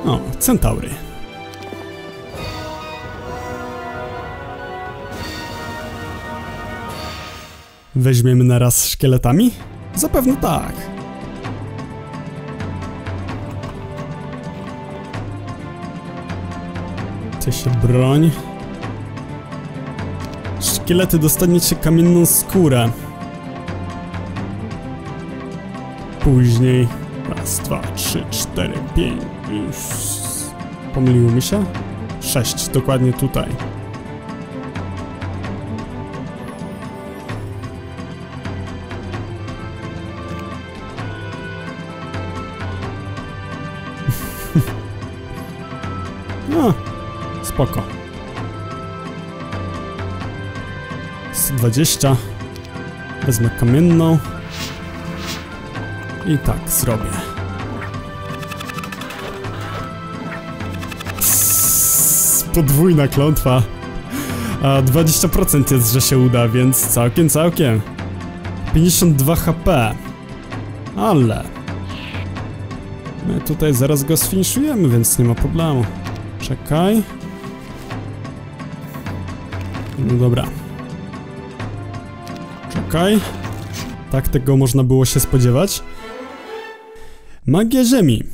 O, centaury. Weźmiemy naraz szkieletami? Zapewne tak. Ty się broń. Szkielety, dostaniecie kamienną skórę. Później. Raz, 2, 3, 4, 5. Pomyliło mi się? 6, dokładnie tutaj. No, spoko. 120. Wezmę kamienną. I tak zrobię. Podwójna klątwa. A 20% jest, że się uda, więc całkiem. 52 HP. Ale my tutaj zaraz go sfiniszujemy, więc nie ma problemu. Czekaj. No dobra. Czekaj. Tak tego można było się spodziewać. Magia ziemi.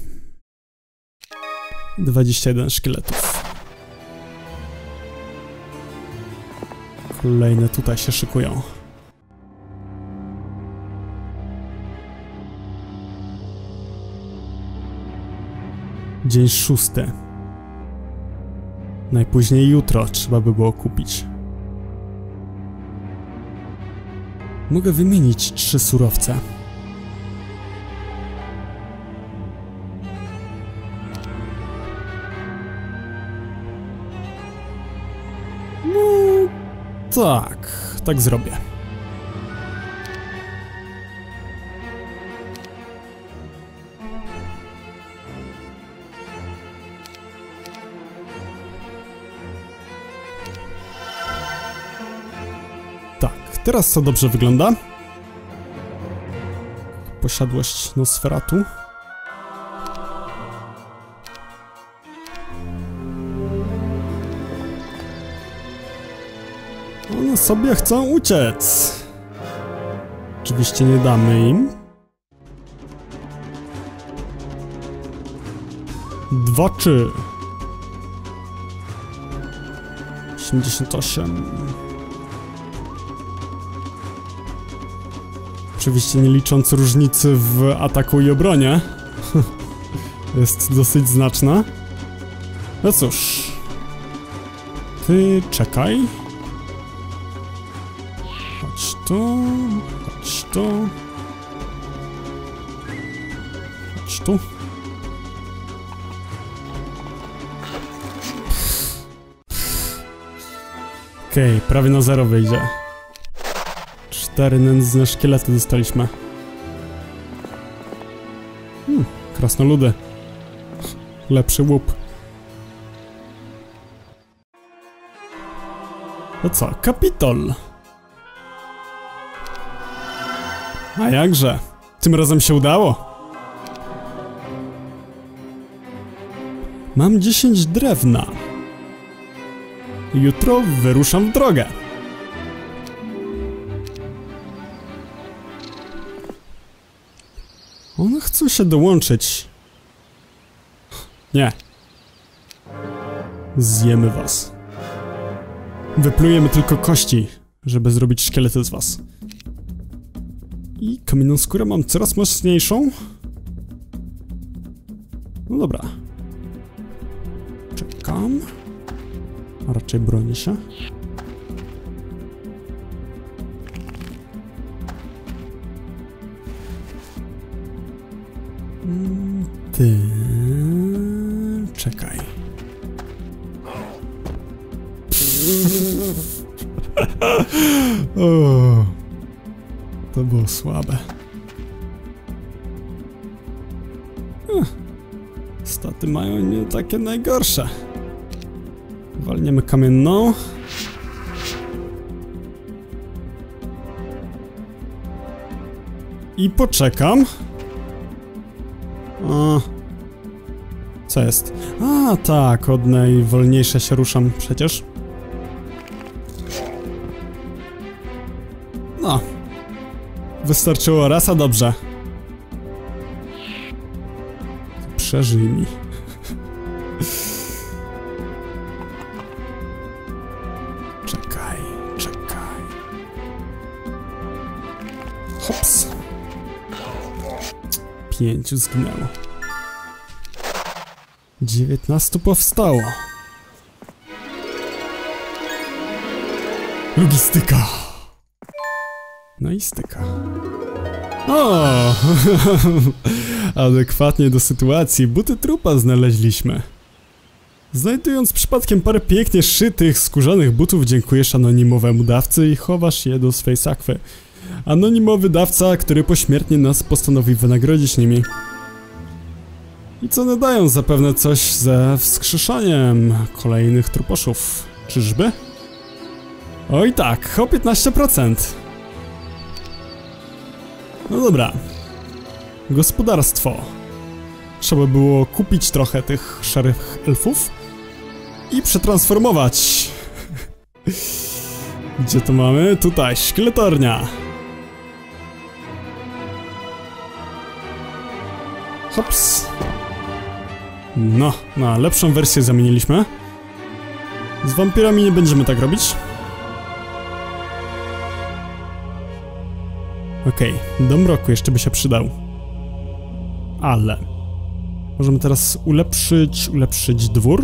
21 szkieletów. Kolejne tutaj się szykują. Dzień 6. Najpóźniej jutro trzeba by było kupić. Mogę wymienić 3 surowce. No, tak zrobię. Teraz to dobrze wygląda. Posiadłość Nosferatu. One sobie chcą uciec. Oczywiście nie damy im. 2 czy 88. Oczywiście nie licząc różnicy w ataku i obronie. Jest dosyć znaczna. No cóż. Ty czekaj. Chodź tu. Chodź tu. Chodź tu. Okej, prawie na 0 wyjdzie. 4 nędzne szkielety dostaliśmy. Krasnoludy. Lepszy łup. No co? Kapitol. A jakże? Tym razem się udało. Mam 10 drewna. Jutro wyruszam w drogę. One chcą się dołączyć. Nie. Zjemy was. Wyplujemy tylko kości, żeby zrobić szkielety z was. I kamienną skórę mam coraz mocniejszą. No dobra. Czekam. A raczej bronię się. Ty... Czekaj. O, to było słabe. Staty mają nie takie najgorsze. Walniemy kamienną. I poczekam. Co jest? A, tak, od najwolniejsze się ruszam przecież. No. Wystarczyło raz, a dobrze. Przeżyj mi. Czekaj, czekaj. Hops. 5 zginęło. 19 powstało. Logistyka. No i styka. O! Adekwatnie do sytuacji, buty trupa znaleźliśmy. Znajdując przypadkiem parę pięknie szytych, skórzanych butów, dziękujesz anonimowemu dawcy i chowasz je do swej sakwy. Anonimowy dawca, który pośmiertnie nas postanowi wynagrodzić nimi. I co nadają zapewne coś ze wskrzeszaniem kolejnych truposzów. Czyżby? Oj tak, o 15%. No dobra. Gospodarstwo. Trzeba było kupić trochę tych szarych elfów i przetransformować. Gdzie to mamy? Tutaj, szkieletornia. Hops. No, na lepszą wersję zamieniliśmy. Z wampirami nie będziemy tak robić. Okej, dom roku jeszcze by się przydał. Ale możemy teraz ulepszyć dwór.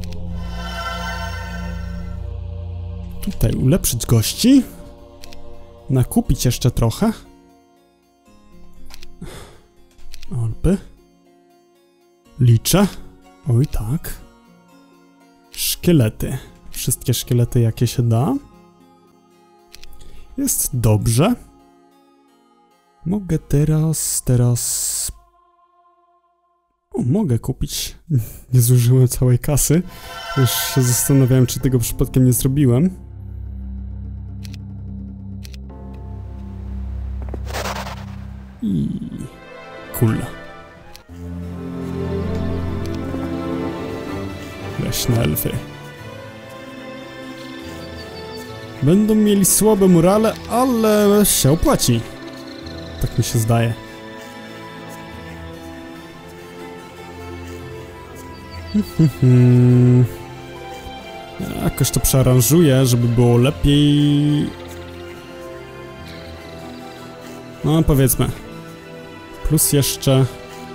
Tutaj ulepszyć gości. Nakupić jeszcze trochę. Olpy. Liczę. Oj tak. Szkielety. Wszystkie szkielety jakie się da. Jest dobrze. Mogę teraz... O, mogę kupić. Nie zużyłem całej kasy. Już się zastanawiałem, czy tego przypadkiem nie zrobiłem. I... cool. Leśne elfy. Będą mieli słabe morale, ale się opłaci. Tak mi się zdaje. Jakoś to przearanżuję, żeby było lepiej. No powiedzmy. Plus jeszcze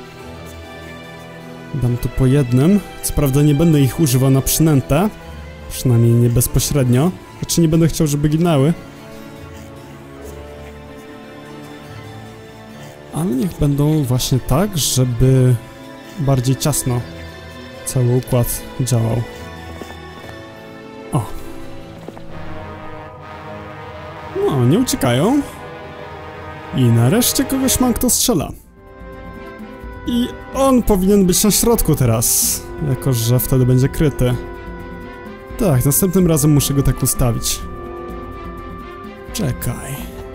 dam tu po jednym. Co prawda nie będę ich używał na przynętę. Przynajmniej nie bezpośrednio. Znaczy nie będę chciał, żeby ginęły. Ale niech będą właśnie tak, żeby bardziej ciasno cały układ działał. O. No, nie uciekają. I nareszcie kogoś mam, kto strzela. I on powinien być na środku teraz, jako że wtedy będzie kryty. Tak, następnym razem muszę go tak ustawić. Czekaj.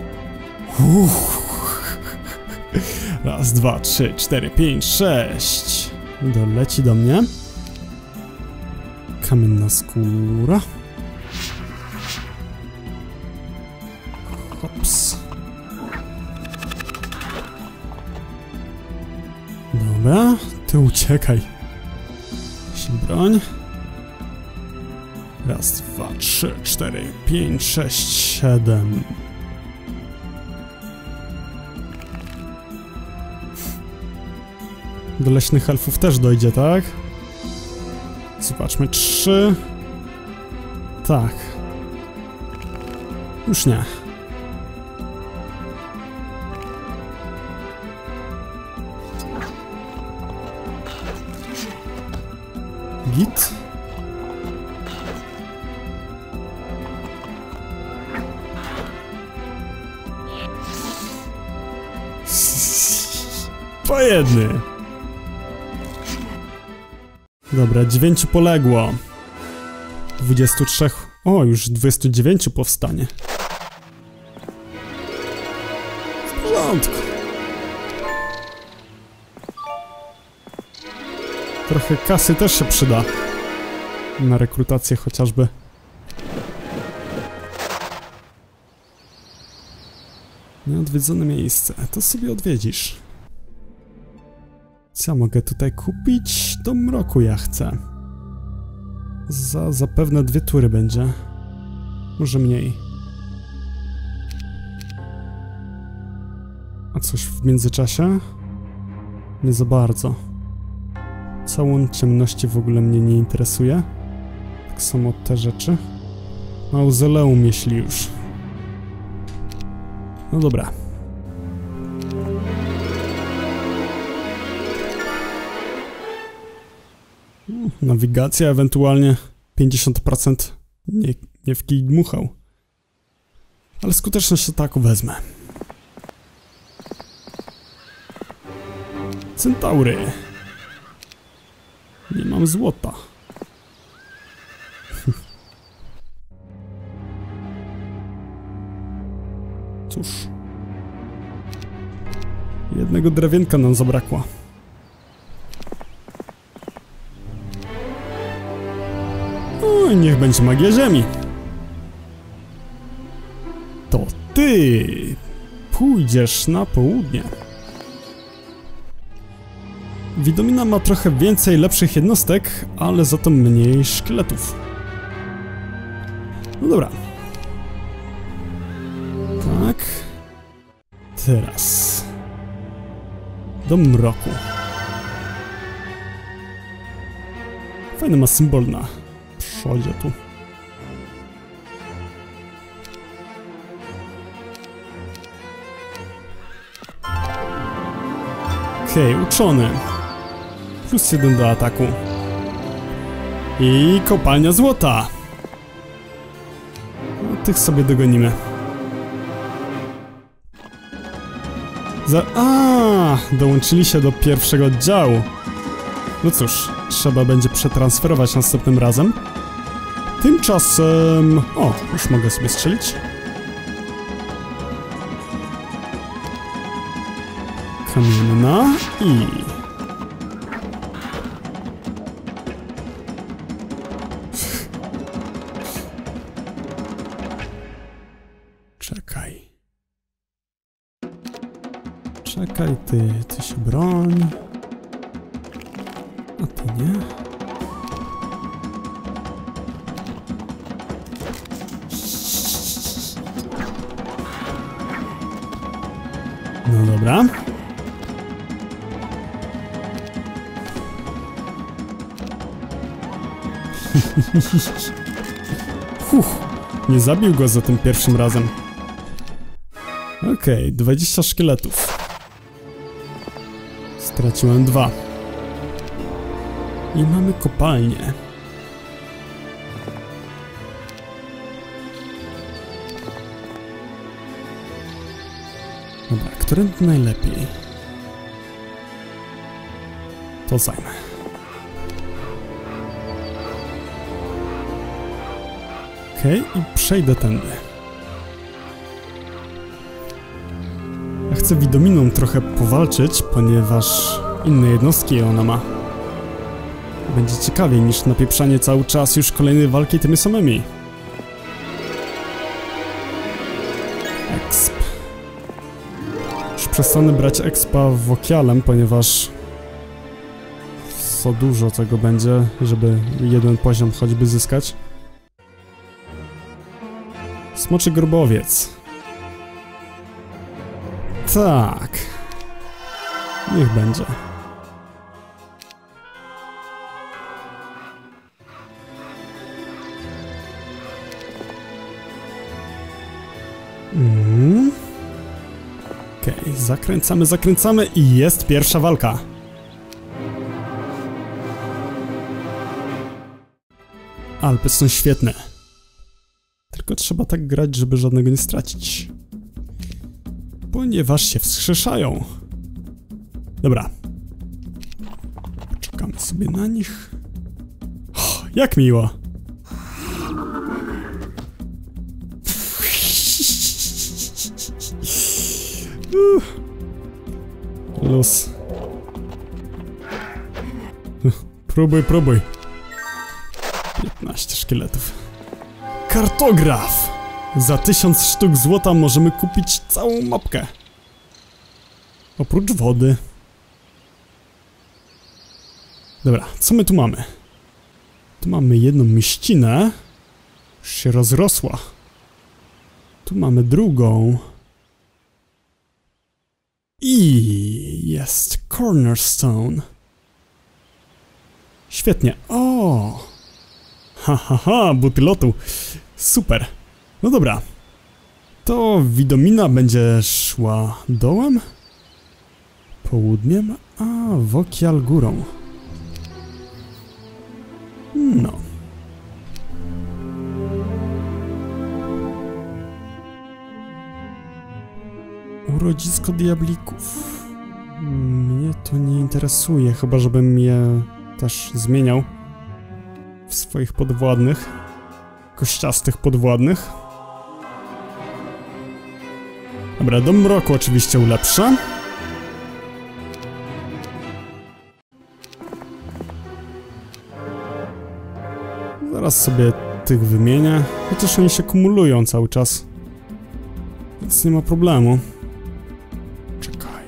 Raz, dwa, 3, 4, 5, 6. Doleci do mnie. Kamienna skóra. Hops. Dobra, ty uciekaj. Się broń. Raz, dwa, 3, 4, 5, 6, 7. Do leśnych elfów też dojdzie, tak? Zobaczmy, 3. Tak. Już nie. Git. Po jedny. Dobra, 9 poległo. 23... O, już 29 powstanie. W porządku. Trochę kasy też się przyda. Na rekrutację chociażby. Nieodwiedzone miejsce. To sobie odwiedzisz. Co mogę tutaj kupić? Do mroku ja chcę. Za zapewne 2 tury będzie. Może mniej. A coś w międzyczasie? Nie za bardzo. Całun ciemności w ogóle mnie nie interesuje. Tak samo te rzeczy. Mauzoleum, jeśli już. No dobra. Nawigacja ewentualnie 50%. Nie w kij dmuchał. Ale skuteczność ataku wezmę. Centaury. Nie mam złota. Cóż. Jednego drewienka nam zabrakło. No i niech będzie magia ziemi. To ty pójdziesz na południe. Widomina ma trochę więcej lepszych jednostek, ale za to mniej szkieletów. No dobra. Tak. Teraz. Do mroku. Fajny ma symbol na przodzie tu. Okej, uczony. +1 do ataku. I kopalnia złota. No, tych sobie dogonimy. Dołączyli się do pierwszego oddziału. No cóż, trzeba będzie przetransferować następnym razem. Tymczasem... O, już mogę sobie strzelić. Kamienna i... Czekaj. Czekaj, ty się broń. A ty nie? No dobra. Nie zabił go za tym pierwszym razem. Okej, 20 szkieletów. Straciłem 2. I mamy kopalnię. Dobra, którędy najlepiej? To zajmę. Okej, i przejdę tędy. Ja chcę Widominą trochę powalczyć, ponieważ inne jednostki ona ma. Będzie ciekawiej niż napieprzanie cały czas już kolejnej walki tymi samymi. Exp. Już przestanę brać expa wokialem, ponieważ za dużo tego będzie, żeby jeden poziom choćby zyskać. Smoczy grobowiec. Tak. Niech będzie. Okej, zakręcamy i jest pierwsza walka. Alpy są świetne. Tylko trzeba tak grać, żeby żadnego nie stracić. Ponieważ się wskrzeszają. Dobra. Czekamy sobie na nich. O, jak miło. Luz. Próbuj, próbuj. 15 szkieletów. Kartograf! Za 1000 sztuk złota możemy kupić całą mapkę. Oprócz wody. Dobra, co my tu mamy? Tu mamy jedną mieścinę. Już się rozrosła. Tu mamy drugą. I jest cornerstone. Świetnie. O! Ha, buty lotu. Super. No dobra. To widomina będzie szła dołem? Południem? A, Wokial górą. No. Urodzisko diablików. Mnie to nie interesuje, chyba żebym je też zmieniał w swoich podwładnych. Kościastych podwładnych. Dobra, dom mroku oczywiście ulepszę. Zaraz sobie tych wymienię, chociaż oni się kumulują cały czas. Więc nie ma problemu. Czekaj.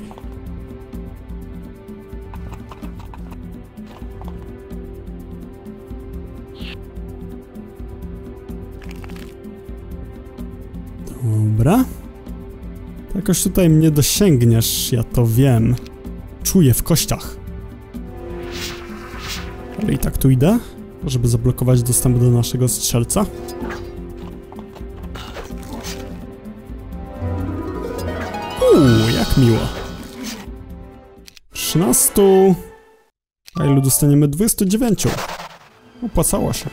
Dobra. Jakoś tutaj mnie dosięgniesz, ja to wiem. Czuję w kościach. Ale i tak tu idę, żeby zablokować dostęp do naszego strzelca. Jak miło. 13. A ilu dostaniemy? 29. Opłacało się.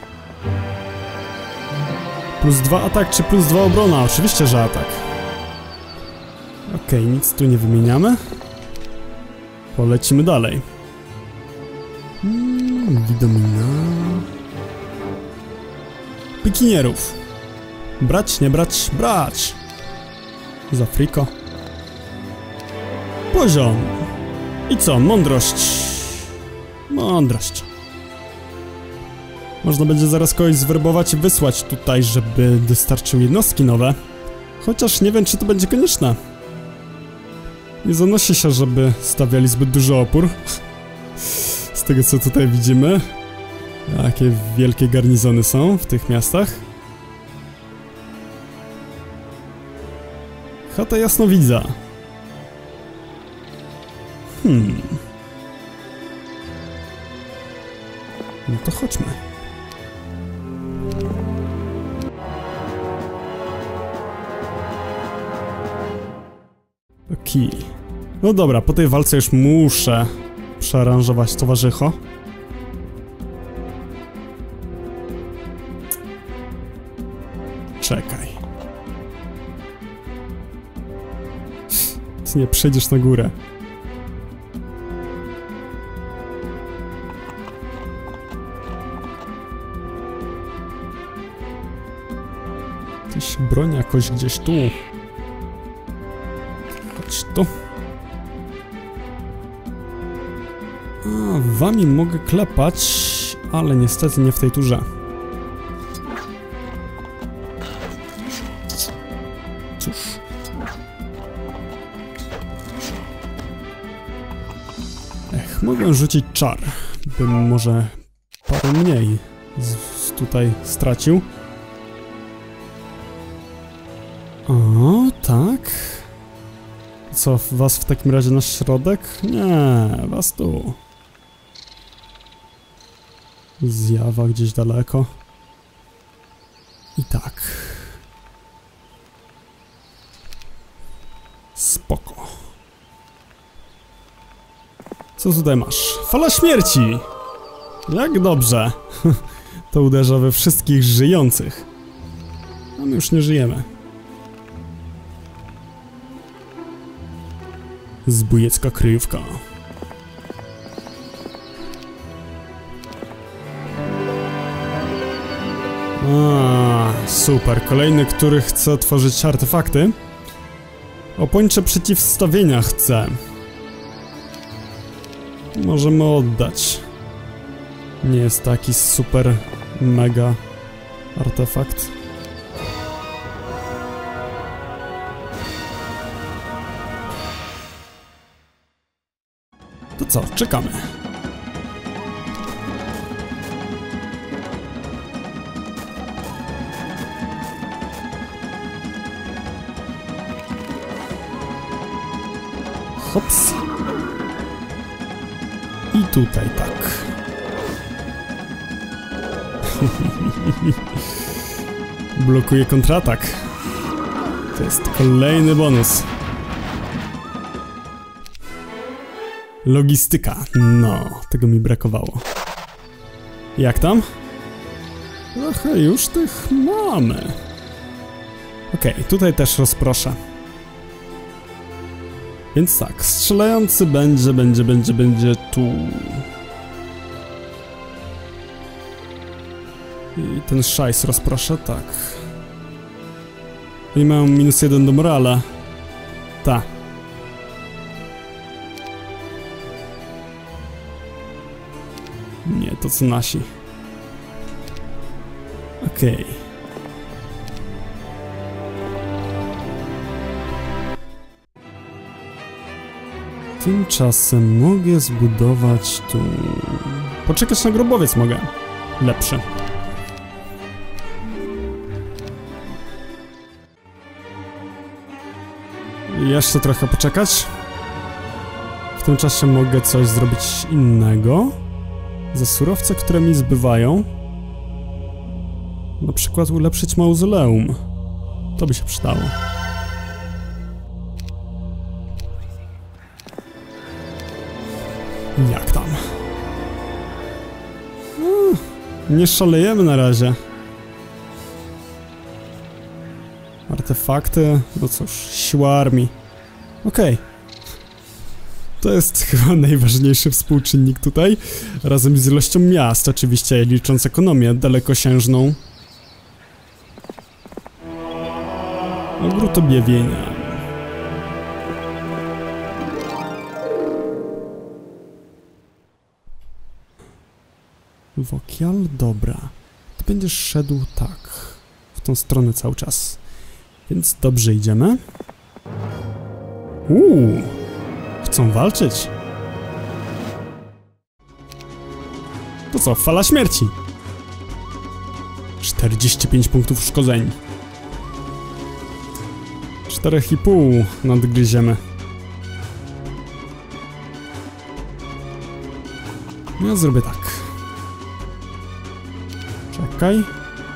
Plus 2 atak czy plus 2 obrona? Oczywiście, że atak. Okej, nic tu nie wymieniamy. Polecimy dalej. Widomina. Pikinierów. Brać, nie brać, brać. Za friko. Poziom. I co? Mądrość. Mądrość. Można będzie zaraz kogoś zwerbować i wysłać tutaj, żeby dostarczył jednostki nowe. Chociaż nie wiem, czy to będzie konieczne. Nie zanosi się, żeby stawiali zbyt duży opór. Z tego, co tutaj widzimy. Jakie wielkie garnizony są w tych miastach. Chata Jasnowidza. No to chodźmy. Okej. No dobra, po tej walce już muszę przearanżować towarzycho. Czekaj. Ty nie przejdziesz na górę. Gdzieś broń jakoś gdzieś tu. Chodź tu. A, wami mogę klepać, ale niestety nie w tej turze. Cóż. Mogę rzucić czar, bym może parę mniej tutaj stracił. O, tak. Co, was w takim razie na środek? Nie, was tu. Zjawa gdzieś daleko. I tak. Spoko. Co tutaj masz? Fala śmierci! Jak dobrze. To uderza we wszystkich żyjących. A my już nie żyjemy. Zbójecka kryjówka. Super. Kolejny, który chce tworzyć artefakty. Opończe przeciwstawienia chce. Możemy oddać. Nie jest taki super mega artefakt. To co, czekamy. Hops. I tutaj tak. Blokuje kontratak. To jest kolejny bonus. Logistyka. No, tego mi brakowało. Jak tam? Trochę już tych mamy. Okej, tutaj też rozproszę. Więc tak, strzelający będzie tu. I ten szajs rozproszę, tak. I mają -1 do morala. Ta. Nie, to co nasi. Okej. Tymczasem mogę zbudować tu... Poczekać na grobowiec mogę. Lepszy. Jeszcze trochę poczekać. W tym czasie mogę coś zrobić innego. Za surowce, które mi zbywają. Na przykład ulepszyć mauzoleum. To by się przydało. Jak tam? Nie szalejemy na razie. Artefakty, no cóż, siła armii. Okej. To jest chyba najważniejszy współczynnik tutaj, razem z ilością miast, oczywiście licząc ekonomię dalekosiężną. Ogród objawienia. Wokial, dobra. Ty będziesz szedł tak, w tą stronę cały czas. Więc dobrze idziemy. Chcą walczyć. To co, fala śmierci. 45 punktów uszkodzeń. 4,5 nadgryziemy. Ja zrobię tak. Czekaj.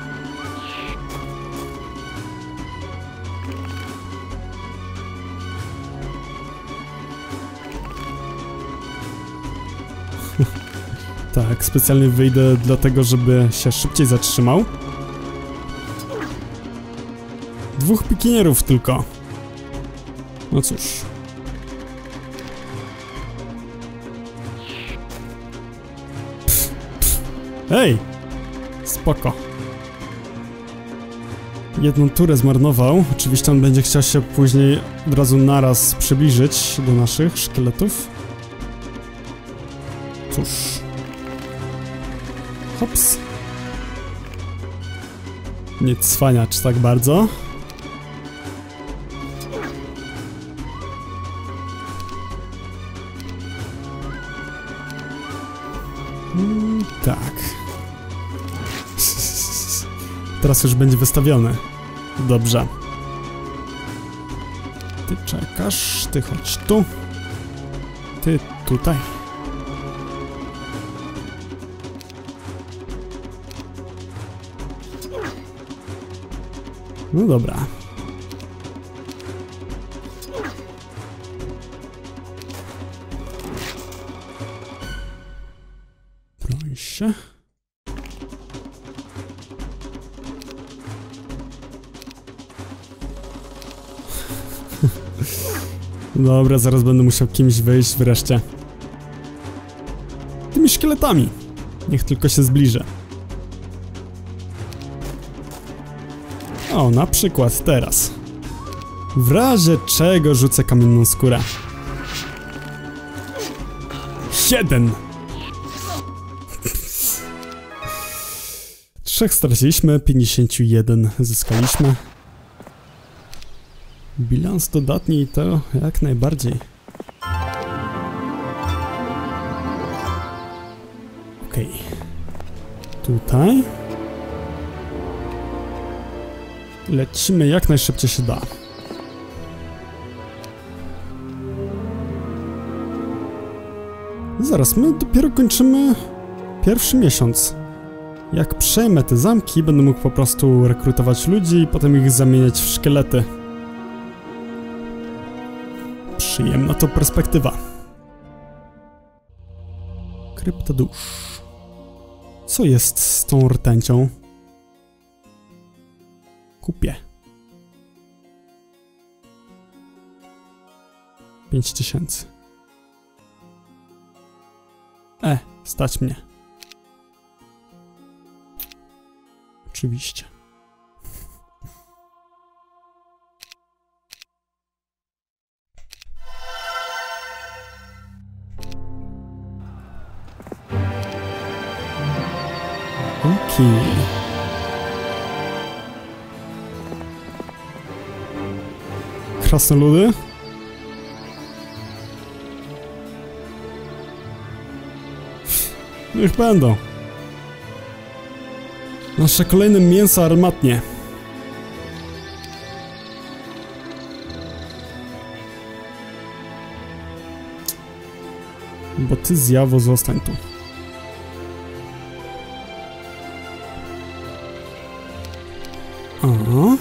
Tak, specjalnie wyjdę dlatego, żeby się szybciej zatrzymał. 2 pikinierów tylko. No cóż. Hej! Spoko. Jedną turę zmarnował. Oczywiście on będzie chciał się później od razu naraz przybliżyć do naszych szkieletów. Cóż. Hops. Nie cwaniacz tak bardzo. Tak. Teraz już będzie wystawiony. Dobrze. Ty czekasz, ty chodź tu. Ty tutaj. No dobra. Broń się. Dobra, zaraz będę musiał kimś wyjść wreszcie. Tymi szkieletami. Niech tylko się zbliżę. O, na przykład teraz. W razie czego rzucę kamienną skórę. 7! 3 straciliśmy, 51 zyskaliśmy. Bilans dodatni to jak najbardziej. Okej. Tutaj. Lecimy jak najszybciej się da. Zaraz, my dopiero kończymy pierwszy miesiąc. Jak przejmę te zamki, będę mógł po prostu rekrutować ludzi i potem ich zamieniać w szkielety. Przyjemna to perspektywa. Krypta dusz. Co jest z tą rtęcią? Kupię. 5000. Stać mnie. Oczywiście. Okej. Krasnoludy? Niech będą. Nasze kolejne mięso armatnie. Bo ty zjawo zostań tu. Aha.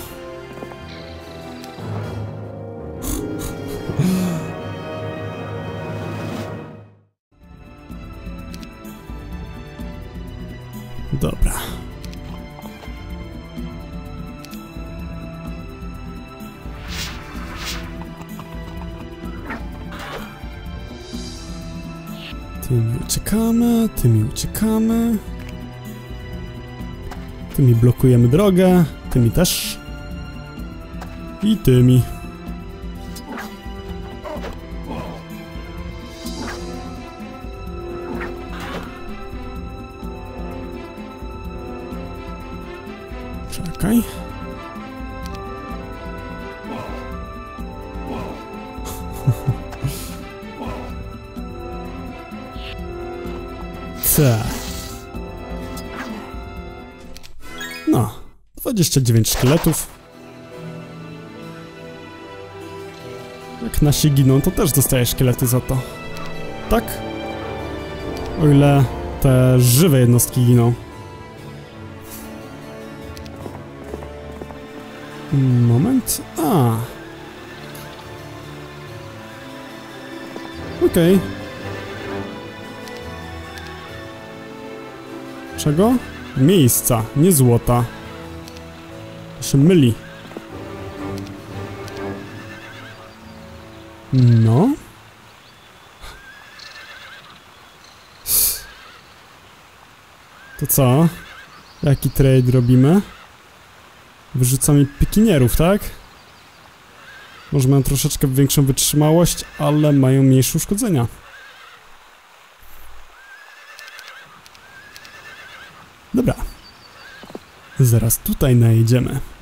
Dobra. Tymi uciekamy, tymi uciekamy. Tymi blokujemy drogę, tymi też. I tymi. Czekaj. No, 29 szkieletów. Jak nasi giną, to też dostaję szkielety za to. Tak? O ile te żywe jednostki giną. Moment. Okej. Czego? Miejsca, nie złota. To się myli. No. To co? Jaki trade robimy? Wyrzucamy pikinierów, tak? Może mają troszeczkę większą wytrzymałość, ale mają mniejsze uszkodzenia. Dobra. Zaraz tutaj najedziemy.